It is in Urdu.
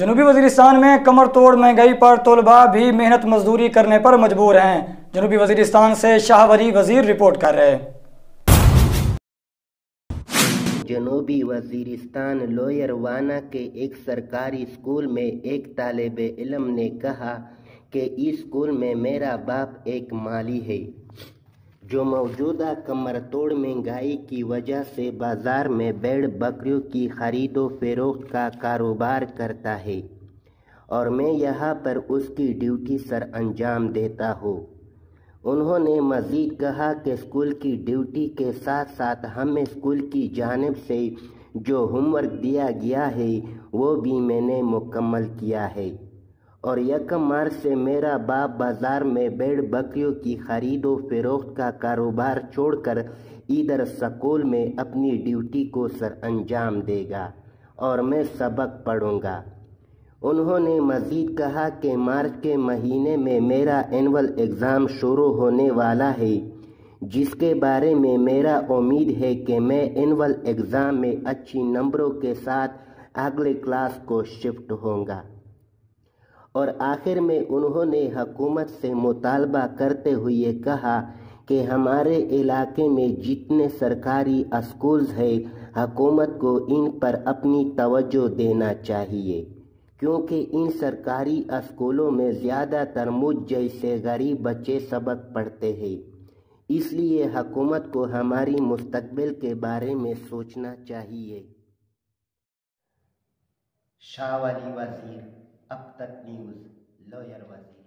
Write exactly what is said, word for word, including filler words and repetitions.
جنوبی وزیرستان میں کمر توڑ مہنگائی پر طلباء بھی محنت مزدوری کرنے پر مجبور ہیں۔ جنوبی وزیرستان سے شاہ ولی وزیر رپورٹ کر رہے ہیں۔ جنوبی وزیرستان لوئر وانا کے ایک سرکاری اسکول میں ایک طالب علم نے کہا کہ اس اسکول میں میرا باپ ایک مالی ہے جو موجودہ کمر توڑ مہنگائی کی وجہ سے بازار میں بھیڑ بکریوں کی خرید و فروخت کا کاروبار کرتا ہے اور میں یہاں پر اس کی ڈیوٹی سر انجام دیتا ہوں۔ انہوں نے مزید کہا کہ اسکول کی ڈیوٹی کے ساتھ ساتھ ہمیں اسکول کی جانب سے جو ہوم ورک دیا گیا ہے وہ بھی میں نے مکمل کیا ہے اور یکم مارچ سے میرا باپ بازار میں بھیڑ بکریوں کی خرید و فروخت کا کاروبار چھوڑ کر ادھر اسکول میں اپنی ڈیوٹی کو سر انجام دے گا اور میں سبق پڑھوں گا۔ انہوں نے مزید کہا کہ مارچ کے مہینے میں میرا اینول ایگزام شروع ہونے والا ہے جس کے بارے میں میرا امید ہے کہ میں اینول ایگزام میں اچھی نمبروں کے ساتھ اگلے کلاس کو شفٹ ہوں گا۔ اور آخر میں انہوں نے حکومت سے مطالبہ کرتے ہوئے کہا کہ ہمارے علاقے میں جتنے سرکاری اسکولز ہیں حکومت کو ان پر اپنی توجہ دینا چاہیے کیونکہ ان سرکاری اسکولوں میں زیادہ تر مجھ جیسے غریب بچے سبق پڑھتے ہیں، اس لیے حکومت کو ہماری مستقبل کے بارے میں سوچنا چاہیے۔ شاہ ولی وزیر، اب تک نیوز، لوئر وزیر۔